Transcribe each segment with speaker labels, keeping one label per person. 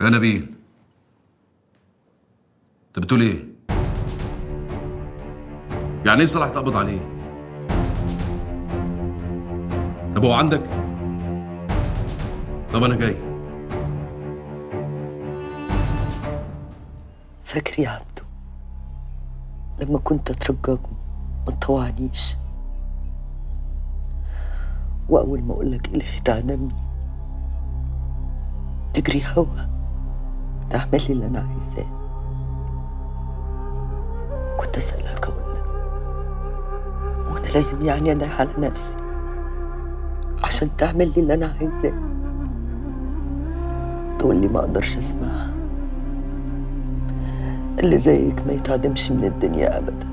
Speaker 1: يا نبيل، انت بتقول ايه؟ يعني ايه صلاح اتقبض عليه؟ طب هو عندك؟ طب انا جاي.
Speaker 2: فاكر يا عبدو لما كنت اترجاكم ما تطوعنيش، واول ما اقول لك الهي تعدمني تجري هوا تعمل لي اللي انا عايزاه. كنت اسالك اقول لك وانا لازم يعني ادعي على نفسي عشان تعمل لي اللي انا عايزاه، تقول لي ما اقدرش اسمعها. اللي زيك ما يتعدمش من الدنيا ابدا،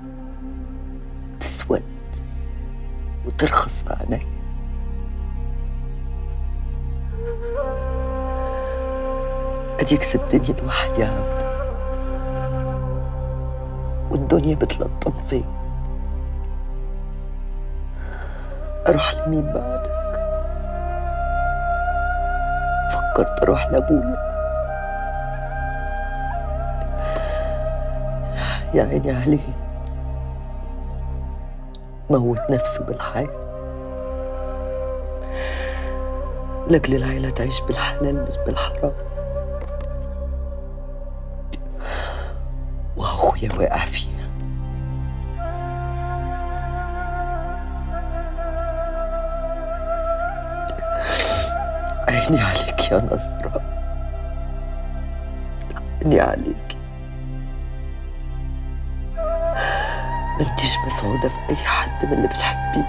Speaker 2: تسود وترخص في عينيا. اديك سبتني لوحدي يا عبدو والدنيا بتلطم فيا. اروح لمين بعدك؟ فكرت اروح لابويا، يا عيني عليه موت نفسه بالحياة لاجل العيلة تعيش بالحلال مش بالحرام، واخويا واقع فيها. عيني عليك يا نصرة، عيني عليك. ما انتيش مسعودة في أي حد من اللي بتحبيه.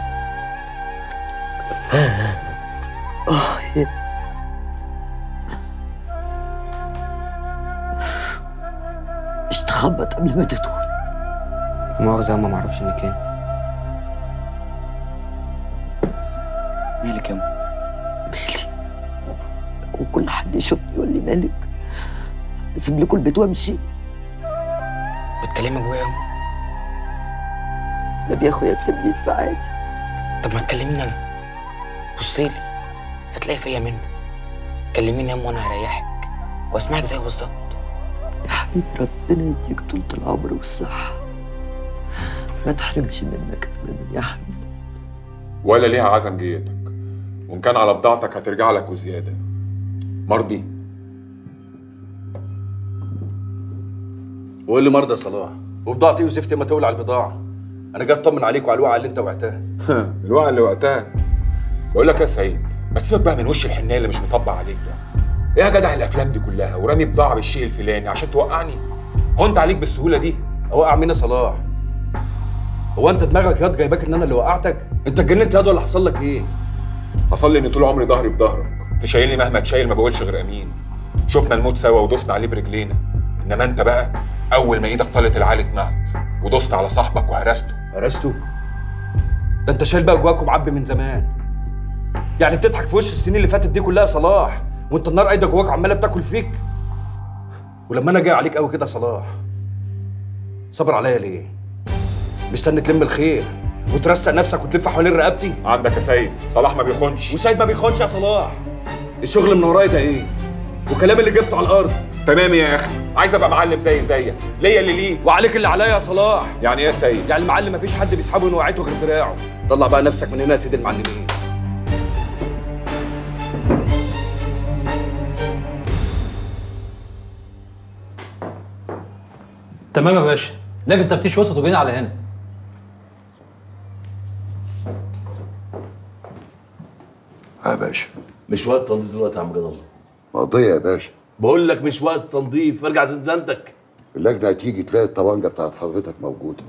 Speaker 2: يا مش تخبط قبل ما تدخل.
Speaker 3: مؤاخذة يا أما معرفش إنك هنا.
Speaker 4: مالك يا أما؟
Speaker 2: مالي؟ وكل حد يشوفني يقول لي مالك؟ اسيب لكم البيت وامشي؟
Speaker 3: بتكلمي أبويا يا أما؟
Speaker 2: لا يا اخويا تسيبني الساعات.
Speaker 3: طب ما تكلميني أنا، بصيلي هتلاقي فيا منه. كلميني يا أما وأنا هريحك وأسمعك زي بالظبط.
Speaker 2: يا حبيبي ربنا يديك طولة العمر والصحة، ما تحرمش منك أبدا يا حبيبي.
Speaker 5: ولا ليها عزم جيتك، وإن كان على بضاعتك هترجع لك وزيادة. مرضي؟
Speaker 1: وقول لي مرضى يا صلاح، وبضاعتي وزفتي ما تولع البضاعة. أنا جاي أطمن عليك وعلى الوقعة اللي أنت وقعتها.
Speaker 5: الوقعة اللي وقتها؟ بقول لك يا سعيد، ما تسيبك بقى من وش الحنية اللي مش مطبع عليك ده. ايه يا جدع الافلام دي كلها ورامي بضاعه بالشيء الفلاني عشان توقعني؟ هو انت عليك بالسهوله دي؟
Speaker 1: اوقع مين يا صلاح؟ هو انت دماغك ياض جايباك ان انا اللي وقعتك؟ انت اتجننت ياض ولا حصل لك ايه؟
Speaker 5: حصل لي ان طول عمري ظهري في ظهرك، تشايلني مهما تشايل ما بقولش غير امين. شفنا الموت سوا ودوسنا عليه برجلينا، انما انت بقى اول ما ايدك طالت العالي اتمعت ودوست على صاحبك وهرسته.
Speaker 1: هرسته؟ ده انت شايل بقى جواك ومعبي من زمان. يعني بتضحك في وش السنين اللي فاتت دي كلها يا صلاح وانت النار قايده جواك عماله بتاكل فيك؟ ولما انا جاي عليك قوي كده يا صلاح صبر عليا ليه؟ مستني تلم الخير وترسق نفسك وتلف حوالين رقبتي؟
Speaker 5: عندك يا سيد، صلاح ما بيخونش.
Speaker 1: وسيد ما بيخونش يا صلاح. الشغل من ورايا ده ايه؟ والكلام اللي جبته على الارض؟
Speaker 5: تمام يا اخي، عايز ابقى معلم زيك، ليا اللي ليك
Speaker 1: وعليك اللي عليا يا صلاح.
Speaker 5: يعني ايه يا سيد؟
Speaker 1: يعني المعلم مفيش حد بيسحبه من وقعته غير دراعه. طلع بقى نفسك من هنا يا سيد المعلمين.
Speaker 4: تمام يا باشا، لكن تفتيش وسط وجينا على هنا.
Speaker 6: يا باشا
Speaker 7: مش وقت تنظيف دلوقتي يا عم جد الله.
Speaker 6: مقضية يا باشا.
Speaker 7: بقول لك مش وقت تنظيف، ارجع زنزانتك.
Speaker 6: اللجنة هتيجي تلاقي الطبنجة بتاعت حضرتك موجودة.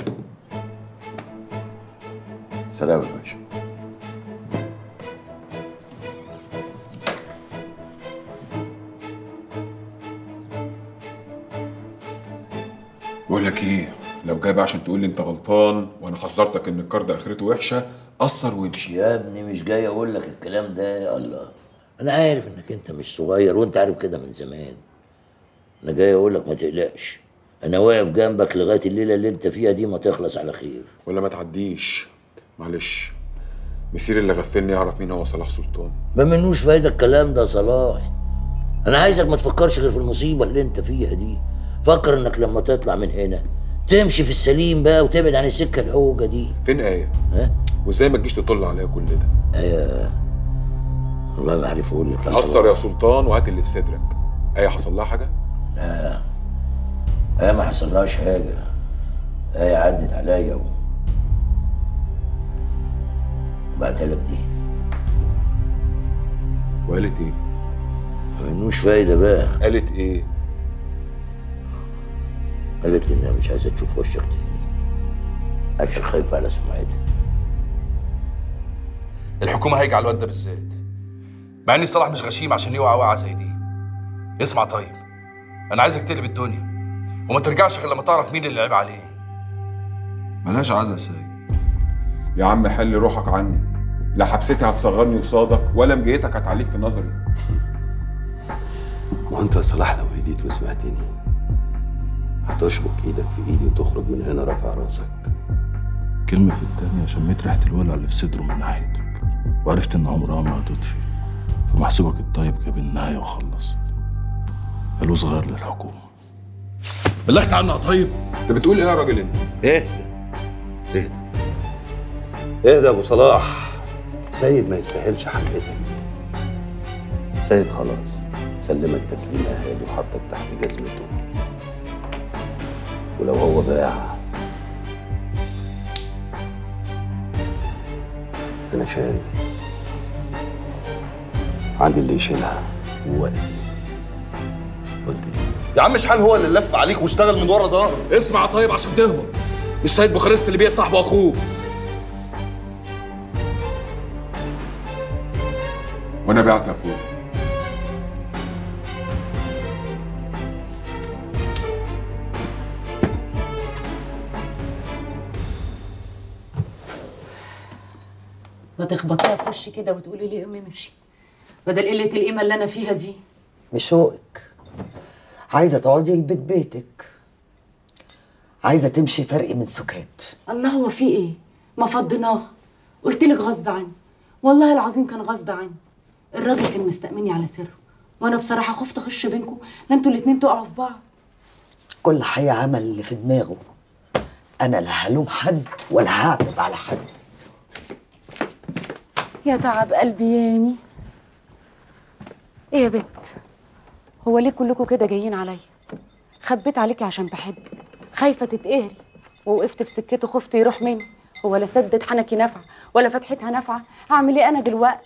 Speaker 6: سلام يا باشا.
Speaker 5: بقول لك ايه، لو جاي بقى عشان تقول لي انت غلطان وانا حذرتك ان الكارد اخرته وحشه، قصر وامشي.
Speaker 8: يا ابني مش جاي اقول لك الكلام ده يا الله. انا عارف انك انت مش صغير وانت عارف كده من زمان. انا جاي اقول لك ما تقلقش، انا واقف جنبك لغايه الليله اللي انت فيها دي ما تخلص على خير.
Speaker 5: ولا ما تعديش، معلش. مسير اللي غفلني يعرف مين هو صلاح سلطان.
Speaker 8: ما منوش فايده الكلام ده يا صلاح. انا عايزك ما تفكرش غير في المصيبه اللي انت فيها دي. فكر انك لما تطلع من هنا تمشي في السليم بقى وتبعد عن السكه العوجه دي.
Speaker 5: فين ايه؟
Speaker 8: ها؟
Speaker 5: وازاي ما تجيش تطل عليا كل ده؟
Speaker 8: والله ما عارف اقول لك.
Speaker 5: قصر يا سلطان وهات اللي في صدرك. ايه حصل لها حاجه؟
Speaker 8: ايه ما حصلهاش حاجه. ايه عدت عليا وبعتها لك دي.
Speaker 5: وقالت ايه؟
Speaker 8: ملوش فايده بقى.
Speaker 5: قالت ايه؟
Speaker 8: قالت لي انها مش عايزه تشوف وشك تاني عشان خايفه على سمعتها.
Speaker 1: الحكومه هيجي على الواد ده بالذات، مع اني صلاح مش غشيم عشان يوقع وقعه زي دي. اسمع طيب، انا عايزك تقلب الدنيا وما ترجعش غير لما تعرف مين اللي عيب عليه.
Speaker 9: ملهاش عزا يا سيد.
Speaker 5: يا عم حل روحك عني، لا حبستي هتصغرني قصادك ولا مجيتك هتعليك في نظري.
Speaker 9: ما انت يا صلاح لو هديت وسمعتني هتشبك ايدك في ايدي وتخرج من هنا رافع راسك.
Speaker 10: كلمة في التانية شميت ريحة الولع اللي في صدره من ناحيتك وعرفت ان عمرها ما هتطفي، فمحسوبك الطيب جاب النهاية وخلص. قالوا صغير للحكومة.
Speaker 1: بلغت عنها طيب؟
Speaker 5: انت بتقول ايه يا راجل انت؟
Speaker 9: اهدى يا ابو صلاح. سيد ما يستاهلش حلقتك دي. سيد خلاص سلمك تسليم اهالي وحطك تحت جزمته، ولو هو باع انا شاري. عندي اللي يشيلها ووقتي. قلت ايه؟
Speaker 7: يا عم شحال هو اللي لف عليك واشتغل من ورا ظهرك.
Speaker 1: اسمع طيب عشان تهبط، مش سيد بوخارست اللي بيع صاحبه واخوه.
Speaker 5: وانا بعت يا فوق.
Speaker 11: ما تخبطيها في وشي كده وتقولي لي امي مشي بدل قله القيمه اللي انا فيها دي.
Speaker 2: بشوقك عايزه تقعدي البيت بيتك، عايزه تمشي فرق من سكات.
Speaker 11: الله، هو في ايه؟ ما فضيناه. قلت لك غصب عني، والله العظيم كان غصب عني. الراجل كان مستأمني على سره، وانا بصراحه خفت اخش بينكم لا انتوا الاتنين تقعوا في بعض.
Speaker 2: كل حي عمل اللي في دماغه، انا لا هلوم حد ولا هعتب على حد.
Speaker 11: يا تعب قلبي ياني. ايه يا بت، هو ليه كلكم كده جايين عليا؟ خبيت عليكي عشان بحبك، خايفه تتقهري ووقفت في سكته خفت يروح مني. هو لا سدت حنكي نافعه ولا فتحتها نافعه. هعمل ايه انا دلوقتي؟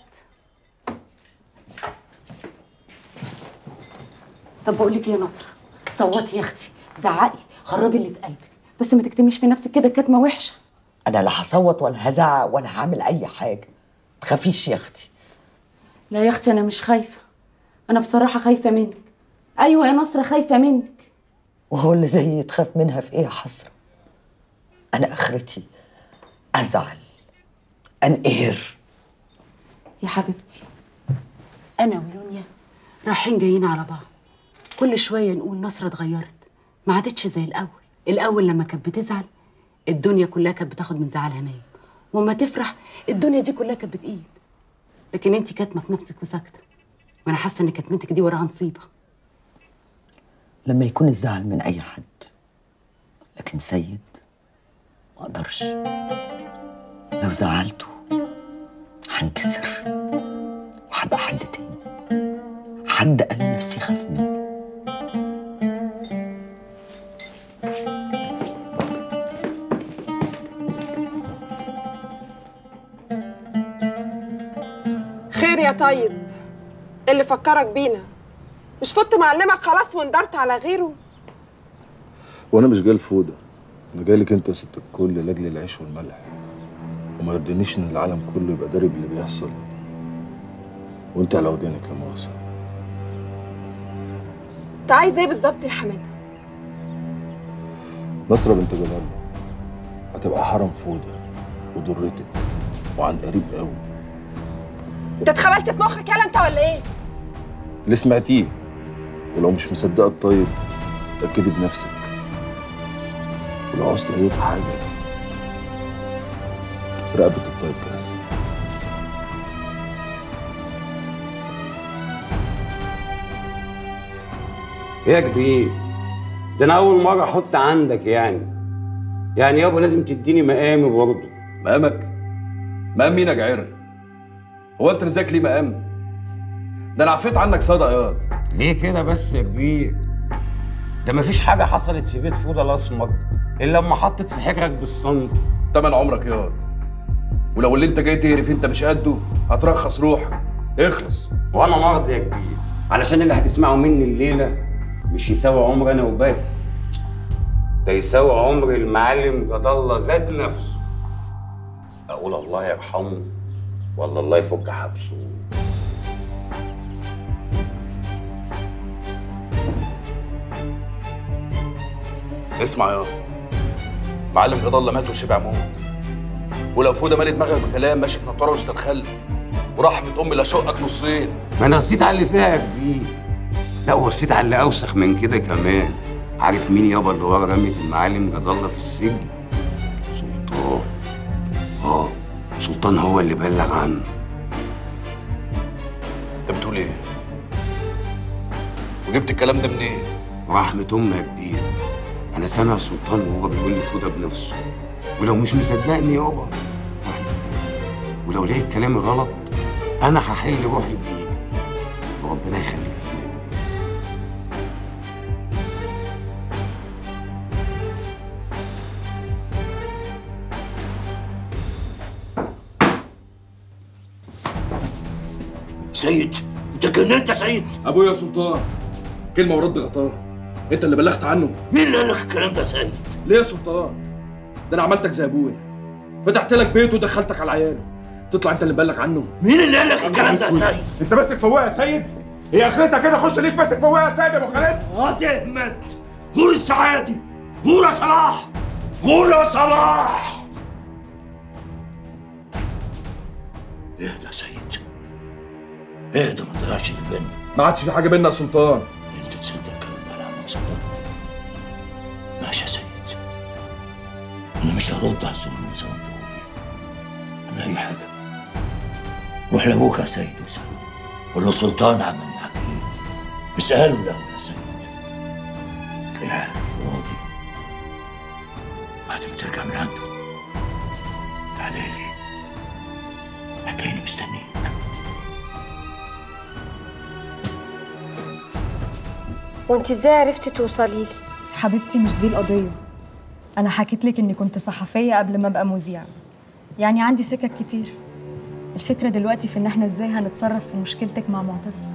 Speaker 11: طب بقول لك ايه يا نصره، صوتي يا اختي، زعقي، خرجي اللي في قلبك، بس ما تكتميش في نفسك كده كتمه وحشه.
Speaker 2: انا لا هصوت ولا هزعق ولا هعمل اي حاجه، تخافيش يا اختي.
Speaker 11: لا يا اختي انا مش خايفه، انا بصراحه خايفه منك. ايوه يا نصره خايفه منك.
Speaker 2: وهو اللي زيي تخاف منها في ايه يا حسره؟ انا اخرتي ازعل انقهر.
Speaker 11: يا حبيبتي انا ولونيا رايحين جايين على بعض، كل شويه نقول نصره اتغيرت، ما عادتش زي الاول. الاول لما كانت بتزعل الدنيا كلها كانت بتاخد من زعلها نايم، وما تفرح الدنيا دي كلها كانت بتقيد. لكن انت كاتمه في نفسك وساكته، وانا حاسه ان كتمتك دي وراها نصيبه.
Speaker 2: لما يكون الزعل من اي حد، لكن سيد ما اقدرش. لو زعلته هنكسر وهبقى حد تاني، حد انا نفسي اخاف منه.
Speaker 12: خير يا طيب، اللي فكرك بينا؟ مش فت معلمك خلاص واندرت على غيره؟
Speaker 10: وانا مش جاي الفوضى، انا جاي لك انت يا ست الكل لاجل العيش والملح، وما يرضينيش ان العالم كله يبقى داري باللي بيحصل وانت على ودانك لا مؤاخذه.
Speaker 12: انت عايز ايه بالظبط يا حماده؟
Speaker 10: نصرة بنت جلال الله هتبقى حرم فوضى وضرتك وعن قريب قوي.
Speaker 12: انت اتخبلت في مخك يالا انت ولا ايه؟
Speaker 10: اللي سمعتيه، ولو مش مصدقه الطيب اتاكدي بنفسك، ولو عاوزت اي حاجه رقبه الطيب جاهزه.
Speaker 13: ايه يا كبير؟ ده انا اول مره احط عندك يعني يابا لازم تديني مقامي برضه.
Speaker 1: مقامك؟ مقام مين يا جعير؟ هو انت نزاك ليه مقام؟ ده انا عفيت عنك صدق ياض.
Speaker 13: ليه كده بس يا كبير؟ ده مفيش حاجه حصلت في بيت فوضى الاسمر الا لما حطت في حجرك بالسنتي.
Speaker 1: تمن عمرك ياض. ولو اللي انت جاي تهرف انت مش قده هترخص روحك. اخلص.
Speaker 13: وانا مرضي يا كبير، علشان اللي هتسمعه مني الليله مش يساوي عمر انا وبس، ده يساوي عمر المعلم جد الله ذات نفسه. اقول الله يرحمه ولا الله يفك حبسه.
Speaker 1: اسمع ياض، معلم جد الله مات وشبع موت، ولو فوده مالي دماغك بكلام ماشي بنطاره وسط الخل، ورحمه امي لا شقك نصين.
Speaker 13: ما انا رسيت على اللي فيها يا كبير، لا ورسيت على اللي اوسخ من كده كمان. عارف مين يابا اللي ورا رمية المعلم جد الله في السجن؟ سلطان. سلطان هو اللي بلغ عنه.
Speaker 1: انت بتقول ايه؟ وجبت الكلام ده منين؟
Speaker 13: رحمة امي يا كبير، انا سامع سلطان وهو بيقول لي فوده بنفسه، ولو مش مصدقني يابا روح اسأل، ولو لقيت كلامي غلط انا هحل روحي بايدي، وربنا يخليك لنا.
Speaker 8: سيد، انت جننت يا سيد؟
Speaker 1: ابويا يا سلطان، كلمه ورد غطاه. انت اللي بلغت عنه.
Speaker 8: مين اللي قال لك الكلام ده يا سيد؟
Speaker 1: ليه يا سلطان؟ ده انا عملتك زي ابويا، فتحت لك بيته ودخلتك على عياله، تطلع انت اللي مبلغ عنه؟
Speaker 8: مين اللي قال لك الكلام ده يا سيد؟
Speaker 5: انت ماسك فواق يا سيد؟ هي اخرتها كده خش ليك ماسك فواق يا سيد يا ابو خالد؟
Speaker 8: تهمت غور السعادي، غور يا صلاح، غور يا صلاح. اهدى يا سيد، اهدى ما تضيعش اللي بينا.
Speaker 1: ما عادش في حاجه بينا يا سلطان.
Speaker 8: انت تصدق الكلام ده على عمك سلطان؟ ماشي يا سيد، انا مش هرد على الظلم اللي ظلمتهولي. انا اي حاجه روح لابوك يا سيد واساله، قول له سلطان عمل معاك ايه؟ اساله الاول يا سيد، تلاقيه عارف وراضي. بعد ما ترجع من عنده تعالى لي، هتلاقيني مستنيك.
Speaker 14: وانت ازاي عرفتي توصلي لي؟
Speaker 15: حبيبتي مش دي القضية. أنا حكيت لك إني كنت صحفية قبل ما أبقى مذيعة، يعني عندي سكك كتير. الفكرة دلوقتي في إن إحنا إزاي هنتصرف في مشكلتك مع معتز.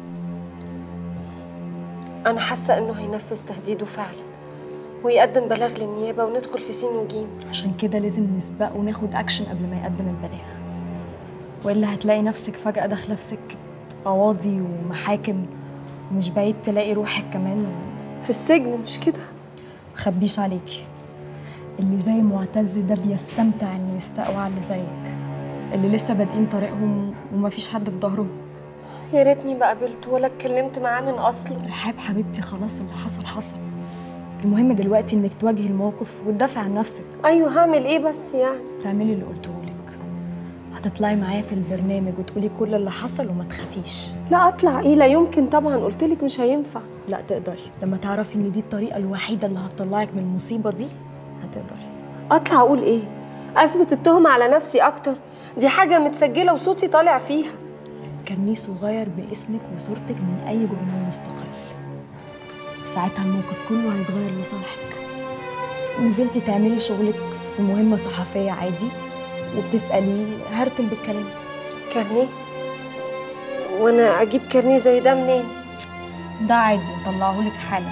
Speaker 14: انا حاسه انه هينفذ تهديده فعلا ويقدم بلاغ للنيابه وندخل في سين وجيم.
Speaker 15: عشان كده لازم نسبق وناخد أكشن قبل ما يقدم البلاغ، وإلا هتلاقي نفسك فجأة داخلة في سكة قواضي ومحاكم، ومش بعيد تلاقي روحك كمان
Speaker 14: في السجن. مش كده؟
Speaker 15: مخبيش عليكي، اللي زي معتز ده بيستمتع إنه يستقوى على اللي زيك، اللي لسه بادئين طريقهم ومفيش حد في ظهرهم.
Speaker 14: يا ريتني ما قابلته ولا اتكلمت معاه من اصله.
Speaker 15: رحاب حبيبتي، خلاص اللي حصل حصل. المهم دلوقتي انك تواجهي الموقف وتدافعي عن نفسك.
Speaker 14: ايوه هعمل ايه بس يعني؟
Speaker 15: تعملي اللي قلتهولك، هتطلعي معايا في البرنامج وتقولي كل اللي حصل وما تخافيش.
Speaker 14: لا اطلع ايه؟ لا يمكن طبعا، قلتلك مش هينفع.
Speaker 15: لا تقدري، لما تعرفي ان دي الطريقه الوحيده اللي هتطلعك من المصيبه دي هتقدري.
Speaker 14: اطلع اقول ايه؟ اثبت التهمه على نفسي اكتر؟ دي حاجه متسجله وصوتي طالع فيها.
Speaker 15: كارنيه صغير باسمك وصورتك من اي جورنال مستقل، وساعتها الموقف كله هيتغير لصالحك. نزلتي تعملي شغلك في مهمه صحفيه عادي وبتسالي هرتل بالكلام.
Speaker 14: كارنيه؟ وانا اجيب كارنيه زي ده منين؟
Speaker 15: ده عادي، اطلعهولك حالا.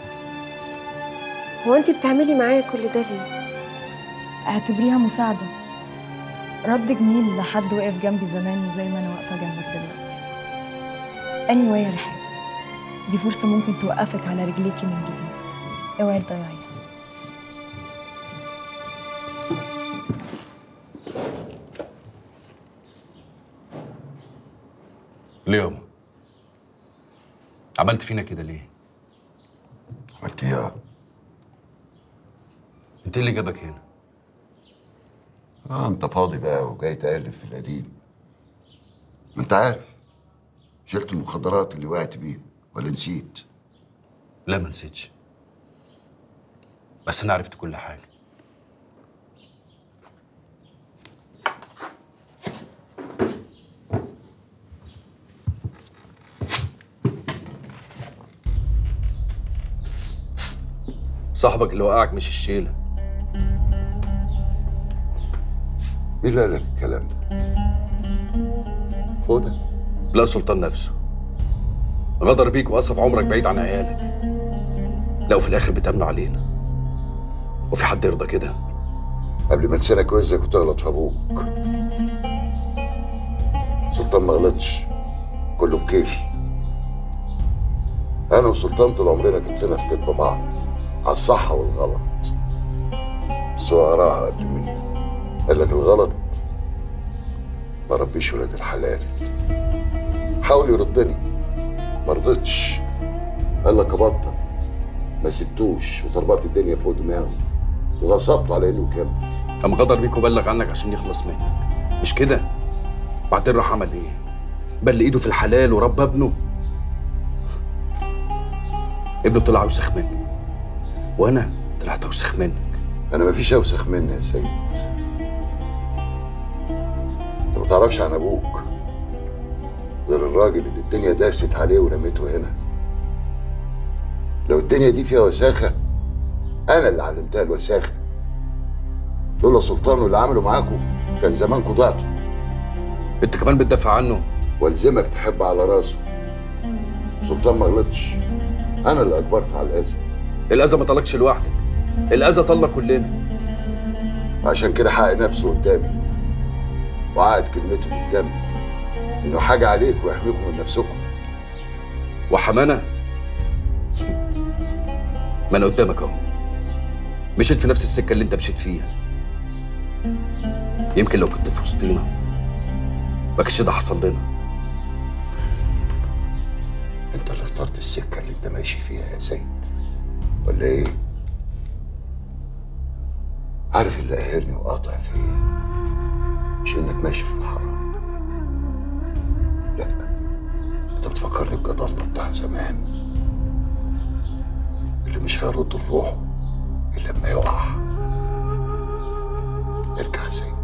Speaker 14: هو انتي بتعملي معايا كل ده ليه؟
Speaker 15: اعتبريها مساعده، رد جميل لحد وقف جنبي زمان زي ما انا واقفه جنبك دلوقتي. anyway يا رحاب، دي فرصه ممكن توقفك على رجليكي من جديد، اوعي تضيعيها.
Speaker 1: ليه يابا؟ عملت فينا كده ليه؟
Speaker 6: عملت ايه؟
Speaker 1: انت اللي جابك هنا؟
Speaker 6: انت فاضي بقى وجاي تقلب في القديم. ما انت عارف شلت المخدرات اللي وقعت بيها ولا نسيت؟
Speaker 1: لا ما نسيتش، بس انا عرفت كل حاجه. صاحبك اللي وقعك مش الشيله.
Speaker 6: مين اللي قال لك الكلام ده؟ فودة؟
Speaker 1: لا، سلطان نفسه غدر بيك وقصف عمرك بعيد عن عيالك. لا، وفي الاخر بتأمنوا علينا. وفي حد يرضى كده؟
Speaker 6: قبل ما لسانك وزك وتغلط في ابوك. سلطان ما غلطش، كله بكيفي. انا وسلطان طول عمرنا كتفنا في كتف بعض على الصح والغلط. بس هو قراها قبل مني، قال لك الغلط ما ربيش ولاد الحلال. حاول يردني، ما رضيتش. قال لك ابطل، ما سبتوش وطربقت الدنيا فوق دماغه وغصبته على انه يكمل.
Speaker 1: قام غدر بيك وبلغ عنك عشان يخلص منك، مش كده؟ بعدين راح عمل ايه؟ بل ايده في الحلال وربى ابنه. ابنه طلع اوسخ منه، وانا طلعت اوسخ منك.
Speaker 6: انا مفيش اوسخ مني يا سيد. انت ما تعرفش عن ابوك غير الراجل اللي الدنيا داست عليه ورميته هنا. لو الدنيا دي فيها وساخه انا اللي علمتها الوساخه. لولا سلطان واللي عمله معاكم كان زمانكم ضعتوا.
Speaker 1: انت كمان بتدافع عنه؟
Speaker 6: والزمك تحب على راسه. سلطان ما غلطش، انا اللي اجبرت على الاذى.
Speaker 1: الاذى ما طلقش لوحدك، الاذى طلنا كلنا.
Speaker 6: عشان كده حق نفسه قدامي وعقد كلمته بالدم انه حاجه عليك ويحميكم من نفسكم.
Speaker 1: وحمانا ما انا قدامك اهو، مشيت في نفس السكه اللي انت مشيت فيها. يمكن لو كنت في وسطينا ما كانش ده حصل لنا.
Speaker 6: انت اللي اخترت السكه اللي انت ماشي فيها يا سيد، ولا ايه؟ عارف اللي قاهرني وقاطع فيا مش انك ماشي في الحرام، لا، انت بتفكرني بجد الله بتاع زمان اللي مش هيرد روحه الا لما يقع. ارجع يا سيد،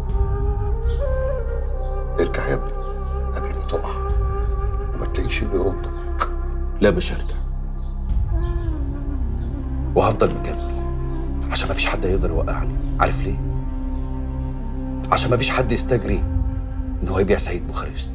Speaker 6: ارجع يا ابني قبل ما تقع وما تلاقيش اللي يردك.
Speaker 1: لا مش هرجع، وهفضل مكمل عشان ما فيش حد يقدر يوقعني. عارف ليه؟ عشان ما فيش حد يستجري ان هو يبيع سيد بوخارست.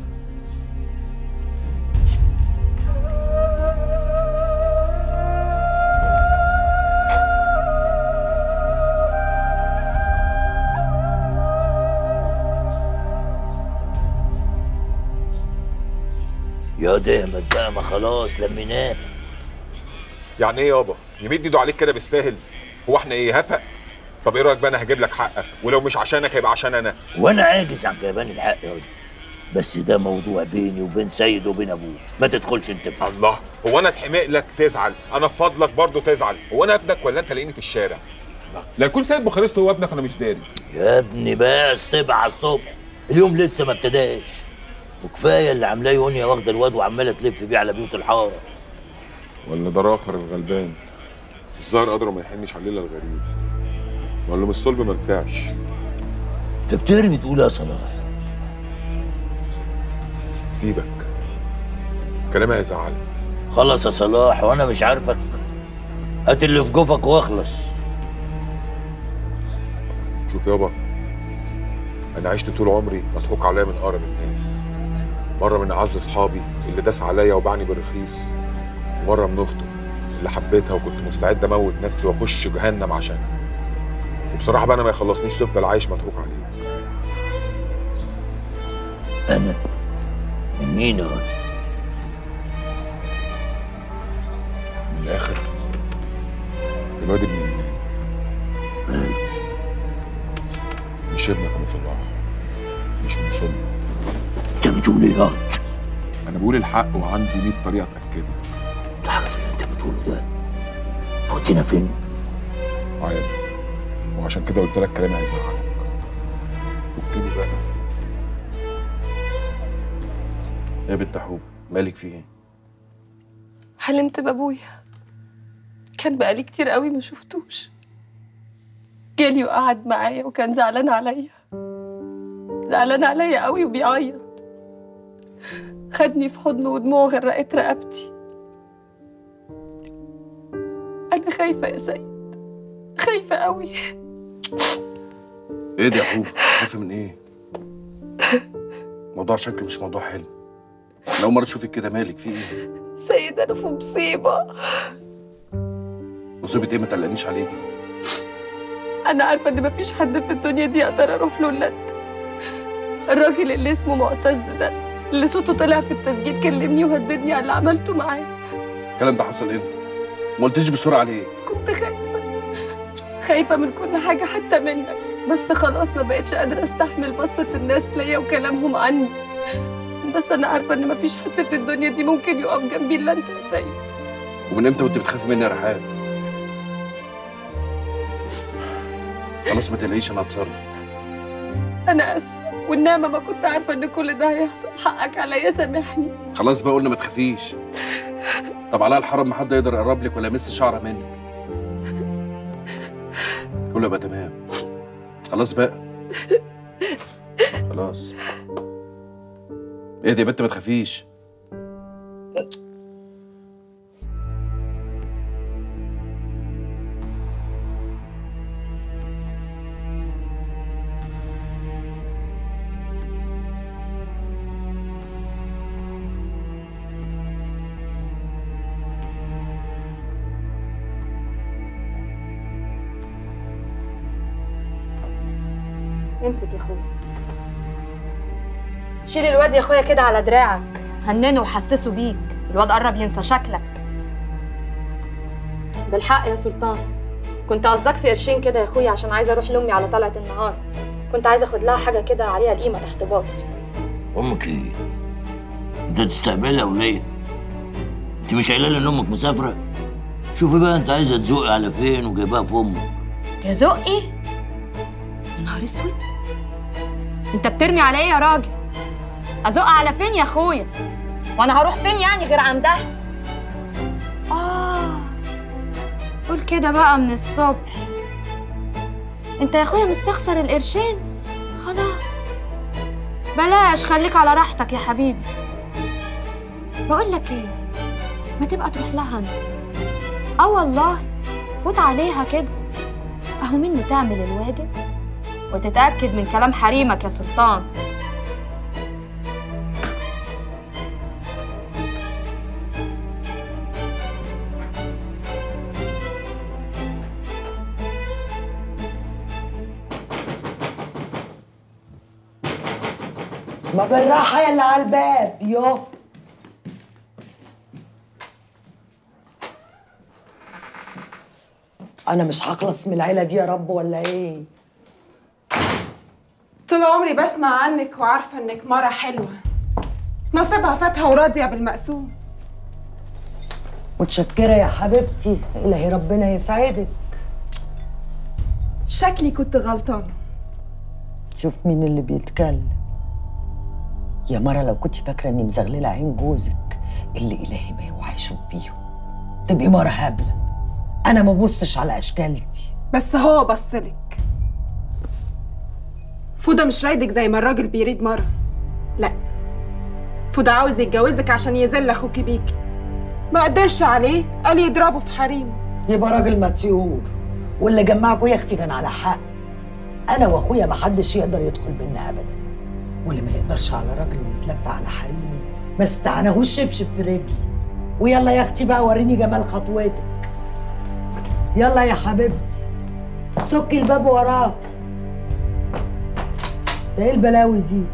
Speaker 8: يا دهمت بقى، ما خلاص لميناه.
Speaker 5: يعني ايه يابا؟ يمد ايده عليك كده بالساهل؟ هو احنا ايه هفق؟ طب ايه رايك بقى، انا هجيب لك حقك، ولو مش عشانك هيبقى عشان انا.
Speaker 8: وانا عاجز عن جايبان الحق يا ولد، بس ده موضوع بيني وبين سيد وبين ابوه، ما تدخلش انت فيه.
Speaker 5: الله، هو انا اتحمق لك تزعل؟ انا في فضلك برضه تزعل؟ هو انا ابنك ولا انت لاقيني في الشارع؟ لا يكون سيد بوخارست هو ابنك، انا مش داري.
Speaker 8: يا ابني بس طبع على الصبح، اليوم لسه ما ابتداش، وكفايه اللي عاملاه يونيا واخده الواد وعماله تلف بيه على بيوت الحاره.
Speaker 5: ولا ده راخر الغلبان الظاهر قدره ما يحنش على الليله الغريب، ولا من الصلب ما نفعش.
Speaker 8: انت بترمي تقول يا صلاح.
Speaker 5: سيبك، كلامي هيزعلك.
Speaker 8: خلص يا صلاح، وانا مش عارفك. هات اللي في جوفك واخلص.
Speaker 5: شوف يابا، انا عشت طول عمري مضحوك عليا من اقرب الناس. مره من اعز اصحابي اللي داس عليا وباعني بالرخيص، ومره من اخته اللي حبيتها وكنت مستعد اموت نفسي واخش جهنم عشانها. وبصراحه بقى انا ما يخلصنيش تفضل عايش مضحوك عليك.
Speaker 8: انا من مين يا ولد؟
Speaker 5: من الاخر الواد ابن ايمان. مش ابنك يا ابو صلاح، مش من صلب.
Speaker 8: انت بتقول ايه يا ولد؟
Speaker 5: انا بقول الحق وعندي 100 طريقه اتاكد.
Speaker 8: تعرف اللي انت بتقوله ده ودينا فين؟
Speaker 5: عارف، وعشان كده قلت لك كلامي هيزعلك. فكني بقى.
Speaker 1: يا بنت حوب، مالك في ايه؟
Speaker 14: حلمت بابويا كان بقالي كتير قوي ما شفتوش. جالي وقعد معايا وكان زعلان عليا قوي وبيعيط. خدني في حضنه ودموعه غرقت رقبتي. أنا خايفة يا سيد، خايفة قوي.
Speaker 1: ايه ده يا اخوك؟ خايفة من ايه؟ موضوع شكل مش موضوع حلو. أنا أول مرة أشوفك كده، مالك في ايه؟
Speaker 14: سيد أنا في مصيبة.
Speaker 1: مصيبة ايه؟ ما تقلقنيش عليكي.
Speaker 14: أنا عارفة إن مفيش حد في الدنيا دي أقدر أروح له إلا أنت. الراجل اللي اسمه معتز ده، اللي صوته طلع في التسجيل، كلمني وهددني على اللي عملته معاه.
Speaker 1: الكلام ده حصل امتى؟ ما قلتيش بسرعة ليه؟
Speaker 14: كنت خايفة من كل حاجة حتى منك، بس خلاص ما بقتش قادرة استحمل بصة الناس ليا وكلامهم عني. بس أنا عارفة إن مفيش حد في الدنيا دي ممكن يقف جنبي إلا أنت يا سيد.
Speaker 1: ومن امتى وأنت بتخافي مني يا رحاب؟ خلاص ما تقلقيش، أنا هتصرف.
Speaker 14: أنا آسفة، والنعمة ما كنت عارفة إن كل ده هيحصل. حقك عليا، سامحني.
Speaker 1: خلاص بقى قلنا ما تخافيش. طب على الحرام ما حد يقدر يقرب لك ولا يمس شعره منك. كله يبقى تمام. خلاص بقى. خلاص. ايه دي يا بنت، ما تخافيش.
Speaker 16: امسك يا اخويا، شيل الواد يا اخويا كده على دراعك، هننه وحسسه بيك. الواد قرب ينسى شكلك. بالحق يا سلطان، كنت قصدك في قرشين كده يا اخويا، عشان عايزه اروح لامي على طلعه النهار. كنت عايزه اخد لها حاجه كده عليها القيمه تحت باطي.
Speaker 8: امك ايه؟ انت تستقبلها وليه؟ انت مش قايله لي ان امك مسافره؟ شوفي بقى انت عايزه تزقي على فين وجايباها في امك.
Speaker 16: تزقي؟ يا نهار اسود، انت بترمي على ايه يا راجل؟ ازق على فين يا اخويا؟ وانا هروح فين يعني غير عندها؟ قول كده بقى من الصبح. انت يا اخويا مستخسر القرشين؟ خلاص بلاش، خليك على راحتك يا حبيبي. بقول لك ايه، ما تبقى تروح لها انت. والله فوت عليها كده، اهو منه تعمل الواجب وتتأكد من كلام حريمك يا سلطان.
Speaker 2: ما بالراحة يا اللي على الباب. يو أنا مش هخلص من العيلة دي يا رب ولا إيه؟
Speaker 12: طول عمري بسمع عنك وعارفة إنك مرة حلوة، نصيبها فاتها وراضية بالمقسوم.
Speaker 2: متشكرة يا حبيبتي، إلهي ربنا يسعدك.
Speaker 12: شكلي كنت غلطانة.
Speaker 2: شوف مين اللي بيتكلم. يا مرة لو كنت فاكرة إني مزغللة عين جوزك اللي إلهي ما يوعى يشوف بيهم، تبقي مرة هبلة. أنا ما ببصش على أشكال دي.
Speaker 12: بس هو بصلك. فوده مش رايدك زي ما الراجل بيريد مرة. لا، فوده عاوز يتجوزك عشان يذل أخوكي بيكي. ما قدرش عليه، قال يضربه في حريمه.
Speaker 2: يبقى راجل متيور، واللي جمعكوا يا اختي كان على حق. انا واخويا ما حدش يقدر يدخل بينا ابدا، واللي ما يقدرش على راجل ويتلف على حريمه ما استعناهوش شبشب في رجلي. ويلا يا اختي بقى وريني جمال خطوتك. يلا يا حبيبتي، سكي الباب وراك. ده ايه البلاوي دي؟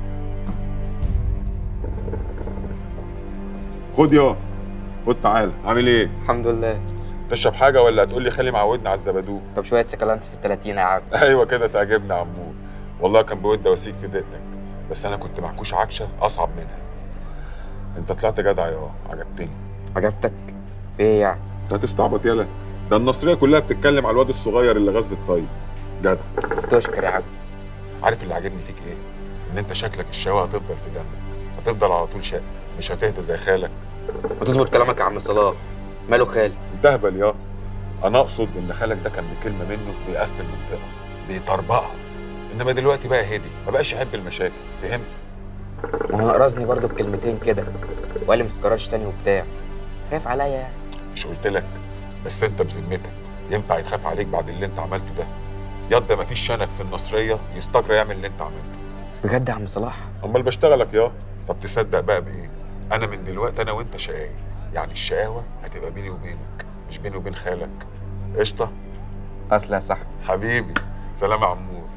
Speaker 5: خد يا خد، تعالى. عامل ايه؟
Speaker 3: الحمد لله.
Speaker 5: تشرب حاجه ولا هتقول لي خلي معودنا على الزبادو؟
Speaker 3: طب شويه سكالانس في ال30 يا عم.
Speaker 5: ايوه كده تعجبني يا عمور. والله كان بود اواسيك في دقتك، بس انا كنت معكوش عكشه اصعب منها. انت طلعت جدع يا عجبتني.
Speaker 3: عجبتك؟ في ايه يعني؟
Speaker 5: انت هتستعبط يالا، ده النصريه كلها بتتكلم على الواد الصغير اللي غز الطيب. جدع.
Speaker 3: تشكر يا عم.
Speaker 5: عارف اللي عاجبني فيك ايه؟ ان انت شكلك الشقاوه هتفضل في دمك، هتفضل على طول شقي، مش هتهدى زي خالك.
Speaker 3: وتظبط كلامك يا عم صلاح. ماله خالي؟
Speaker 5: انت اهبل يا. انا اقصد ان خالك ده كان بكلمه منه بيقفل منطقه، بيطربقها. انما دلوقتي بقى هدي، ما بقاش يحب المشاكل، فهمت؟
Speaker 3: ما هو نقرزني برضه بكلمتين كده وقال لي ما تتكررش تاني وبتاع. خايف عليا يعني.
Speaker 5: مش قلت لك؟ بس انت بذمتك ينفع يتخاف عليك بعد اللي انت عملته ده؟ ياض ده مفيش شنب في النصريه يستجرى يعمل اللي انت عملته.
Speaker 3: بجد يا عم صلاح؟
Speaker 5: امال بشتغلك يا. طب تصدق بقى بايه؟ انا من دلوقتي انا وانت شقاي، يعني الشقاوه هتبقى بيني وبينك مش بيني وبين خالك. قشطه؟
Speaker 3: اصل يا صاحبي.
Speaker 5: حبيبي سلام يا عمور.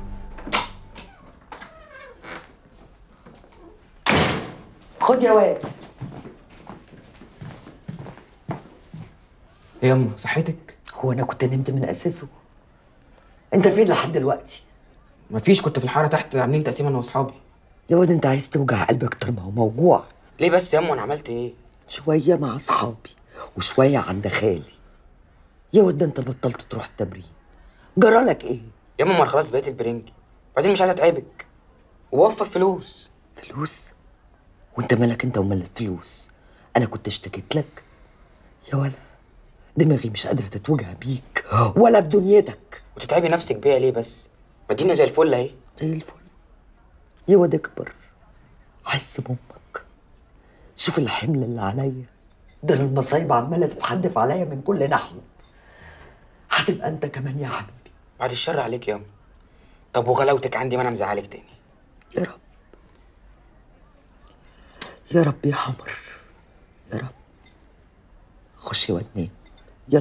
Speaker 2: خد يا واد.
Speaker 3: ايه ياما صحتك؟
Speaker 2: هو انا كنت نمت من اساسه؟ انت فين لحد دلوقتي؟
Speaker 3: مفيش، كنت في الحاره تحت عاملين تقسيم انا واصحابي.
Speaker 2: يا واد انت عايز توجع قلبي اكتر ما هو موجوع.
Speaker 3: ليه بس ياما انا عملت ايه؟
Speaker 2: شويه مع اصحابي وشويه عند خالي. يا واد انت بطلت تروح التمرين، جرالك ايه؟
Speaker 3: ياما ما انا خلاص بقيت البرنجي، بعدين مش عايز اتعبك ووفر فلوس.
Speaker 2: فلوس؟ وانت مالك انت ومال الفلوس؟ انا كنت اشتكيت لك يا ولا؟ دماغي مش قادره تتوجع بيك ولا بدنيتك.
Speaker 3: وتتعبي نفسك بيا ليه بس؟ ما دينا زي الفل اهي.
Speaker 2: زي الفل يا واد اكبر، حس بامك، شوف الحمل اللي عليا ده، المصايب عماله تتحدف عليا من كل ناحيه. هتبقى انت كمان يا حبيبي.
Speaker 3: بعد الشر عليك ياما. طب وغلاوتك عندي ما انا مزعلك تاني.
Speaker 2: يا رب يا رب يا حمر، يا رب. خش يا واد نام، يلا.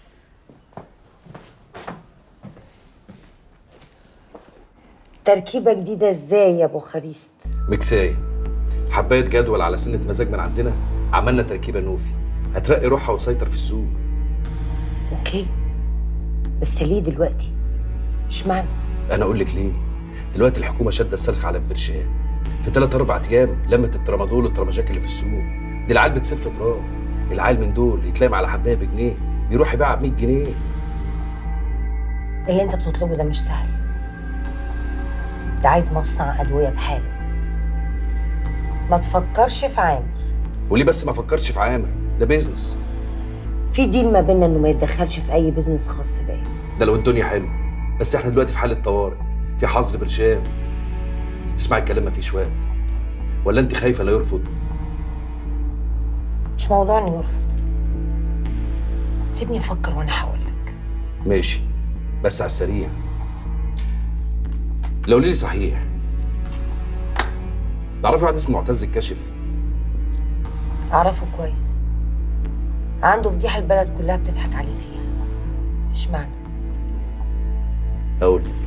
Speaker 17: تركيبة جديدة ازاي يا ابو خريست؟
Speaker 1: مكساية حباية جدول على سنة مزاج من عندنا، عملنا تركيبة نوفي هترقي روحها وتسيطر في السوق.
Speaker 17: اوكي، بس ليه دلوقتي؟ اشمعنى؟
Speaker 1: انا اقول لك ليه. دلوقتي الحكومة شادة السلخ على البرشام، في 3-4 ايام لمت الترامادول والتراماجاك اللي في السوق. دي العيال بتسف تراب، العيال من دول يتلاقم على حباية بجنيه بيروح يبيعها ب100 جنيه.
Speaker 17: اللي انت بتطلبه ده مش سهل، ده عايز مصنع ادوية بحاله. ما تفكرش في عامر.
Speaker 1: وليه بس ما فكرش في عامر؟ ده بيزنس.
Speaker 17: في ديل ما بيننا انه ما يتدخلش في اي بيزنس خاص بيا.
Speaker 1: ده لو الدنيا حلوه، بس احنا دلوقتي في حالة طوارئ، في حظر برشام. اسمعي الكلام مفيش وقت، ولا انت خايفة لا يرفض؟
Speaker 17: مش موضوع انه يرفض، سيبني افكر وانا هقول لك.
Speaker 1: ماشي، بس على السريع. لو لي صحيح، تعرفي واحد اسمه معتز الكاشف؟
Speaker 17: اعرفه كويس، عنده فضيحة البلد كلها بتضحك عليه فيها. اشمعنى؟
Speaker 1: اقول لك.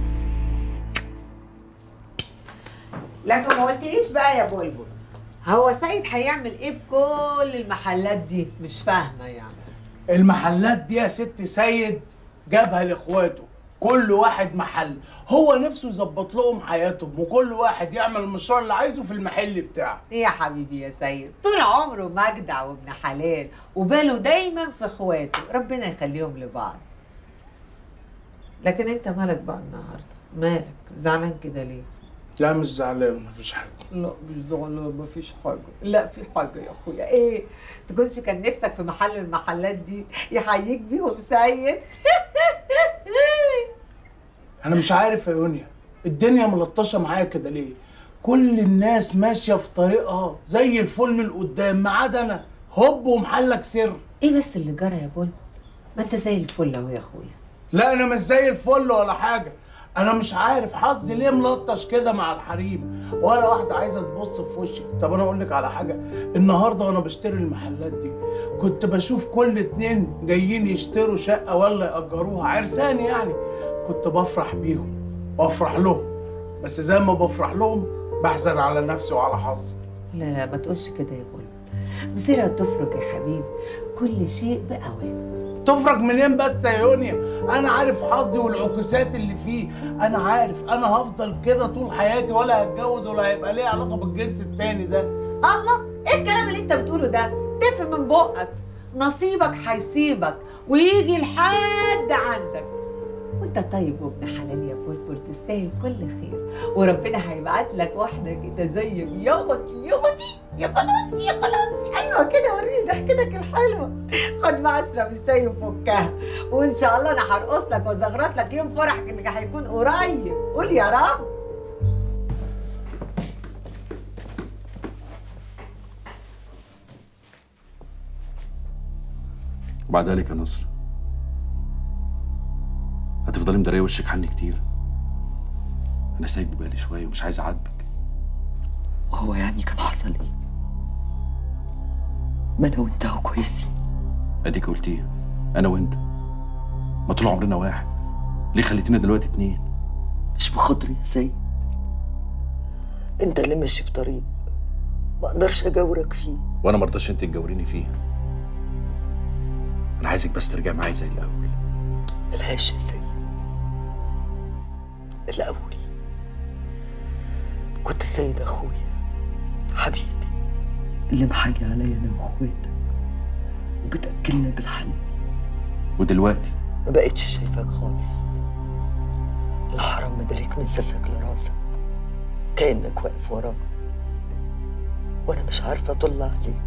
Speaker 18: لكن ما قلتليش بقى يا بلبل، هو سيد هيعمل ايه بكل المحلات دي؟ مش فاهمه يعني.
Speaker 19: المحلات دي يا ست سيد جابها لاخواته، كل واحد محل، هو نفسه يظبط لهم حياتهم وكل واحد يعمل المشروع اللي عايزه في المحل بتاعه.
Speaker 18: ايه يا حبيبي يا سيد، طول عمره مجدع وابن حلال وباله دايما في اخواته، ربنا يخليهم لبعض. لكن انت مالك بقى النهارده؟ مالك زعلان كده ليه؟
Speaker 19: لا مش زعلان، مفيش حاجه.
Speaker 18: لا مش زعلان، مفيش حاجه. لا في حاجه يا اخويا. ايه؟ تكونش كان نفسك في محل من المحلات دي يحييك بيهم سيد؟
Speaker 19: انا مش عارف يا يونيا، الدنيا ملطشه معايا كده ليه؟ كل الناس ماشيه في طريقها زي الفل لقدام، ما عدا انا هوب ومحلك سر.
Speaker 18: ايه بس اللي جرى يا بول؟ ما انت زي الفل اهو يا اخويا.
Speaker 19: لا انا مش زي الفل ولا حاجه، انا مش عارف حظي ليه ملطش كده مع الحريم، ولا واحده عايزه تبص في وشي. طب انا اقول لك على حاجه، النهارده وانا بشتري المحلات دي كنت بشوف كل 2 جايين يشتروا شقه ولا ياجروها عرسان يعني، كنت بفرح بيهم وافرح لهم، بس زي ما بفرح لهم بحزن على نفسي وعلى حظي.
Speaker 18: لا ما تقولش كده يا بول، مصيرها تفرج يا حبيبي، كل شيء بأوانه.
Speaker 19: تفرج منين بس يا يونيا؟ انا عارف حظي والعكوسات اللي فيه، انا عارف انا هفضل كده طول حياتي، ولا هتجوز ولا هيبقى ليا علاقه بالجنس التاني ده.
Speaker 18: الله، ايه الكلام اللي انت بتقوله ده؟ تفهم من بقك، نصيبك هيسيبك ويجي لحد عندك. وانت طيب وابن حلال يا فلفل، تستاهل كل خير، وربنا هيبعت لك واحده كده زيك يا اختي يا اختي يا خلاص يا خلاص. ايوه كده، وريني ضحكتك الحلوه. خد بقى اشرب الشاي وفكها، وان شاء الله انا هرقص لك وازغرط لك يوم فرحك اللي هيكون قريب. قول يا رب.
Speaker 1: وبعد ذلك يا نصر هتفضلي مداريه وشك عني كتير. انا سايب بالي شويه ومش عايز اعاتبك.
Speaker 2: وهو يعني كان حصل ايه؟ ما انا وانت اهو كويسين.
Speaker 1: اديك قلتيه انا وانت، ما طول عمرنا واحد، ليه خليتينا دلوقتي اتنين؟
Speaker 2: مش بخاطري يا سيد، انت اللي ماشي في طريق ما اقدرش اجاورك فيه،
Speaker 1: وانا ما ارضاش انت تجاوريني فيه. انا عايزك بس ترجع معايا زي الاول.
Speaker 2: ملهاش يا سيد، الاول كنت سيد اخويا حبيبي اللي محاجي عليا انا واخواتك وبتاكلنا بالحلال،
Speaker 1: ودلوقتي
Speaker 2: ما بقتش شايفاك خالص. الحرام مدارك من ساسك لراسك، كانك واقف وراك وانا مش عارفه اطل عليك.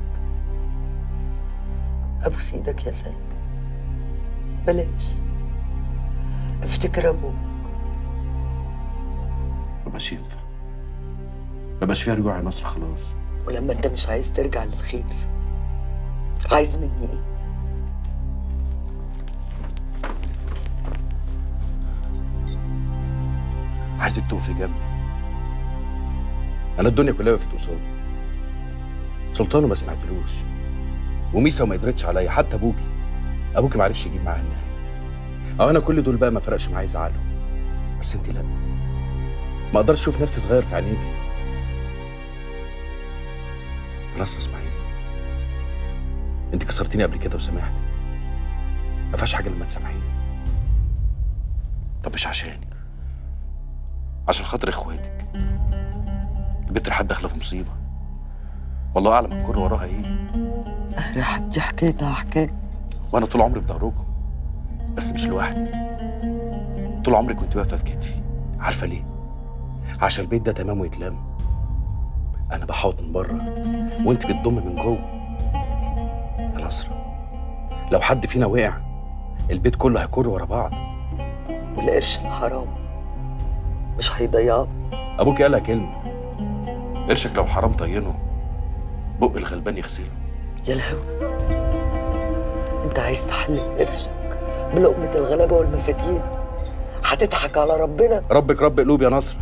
Speaker 2: ابوس ايدك يا سيد، بلاش، افتكر ابوك.
Speaker 1: مبقاش ينفع، مبقاش فيها رجوع يا نصر خلاص.
Speaker 2: ولما انت مش عايز ترجع للخير عايز مني ايه؟
Speaker 1: عايزك تقفي جنبي. انا الدنيا كلها وقفت قصادي، سلطان وما سمعتلوش، وميسا وما قدرتش عليا، حتى ابوكي ما عرفش يجيب معايا النهايه. انا كل دول بقى ما فرقش معايا زعلهم، بس انت لا، ما اقدرش اشوف نفسي صغير في عينيكي. خلاص اسمعيني، انت كسرتيني قبل كده وسامحتك، ما فيهاش حاجه لما تسامحيني. طب مش عشاني، عشان خاطر اخواتك. البنت رحت داخله في مصيبه، والله اعلم الكل وراها ايه.
Speaker 2: يا حبيبتي حكايتها حكايه،
Speaker 1: وانا طول عمري في ظهركم، بس مش لوحدي. طول عمري كنت واقفه في كتفي. عارفه ليه؟ عشان البيت ده تمام ويتلم. انا بحوط من بره وانت بتضم من جوه. يا نصر، لو حد فينا وقع البيت كله هيكر ورا بعض.
Speaker 2: والقرش الحرام مش هيضيعه.
Speaker 1: ابوكي قالها كلمه، قرشك لو الحرام طينه بق الغلبان يغسله.
Speaker 2: يا لهوي، انت عايز تحل قرشك بلقمه الغلابه والمساكين؟ هتضحك على ربنا؟
Speaker 1: ربك رب قلوب يا نصر.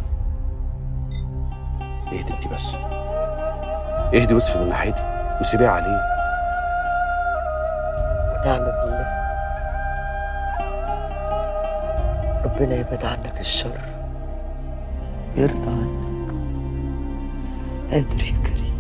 Speaker 1: اهدي انت بس، اهدي واصفي من ناحيتي وسيبيها عليه.
Speaker 2: ونعم بالله، ربنا يبعد عنك الشر ويرضى عنك. قادر يا كريم.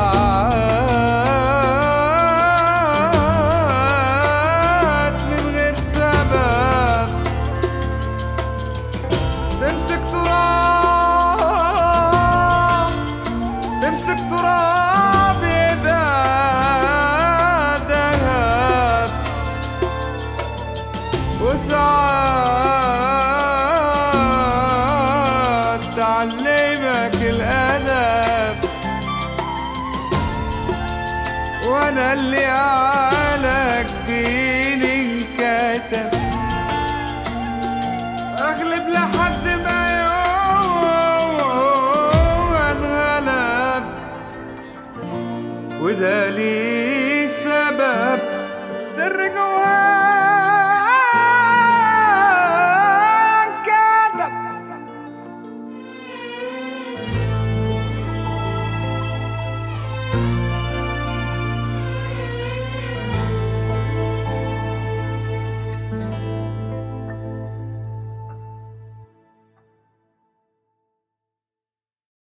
Speaker 20: ساعات من غير سبب تمسك تراب يبقى دهب وساعات تعلمك الأدب وانا اللي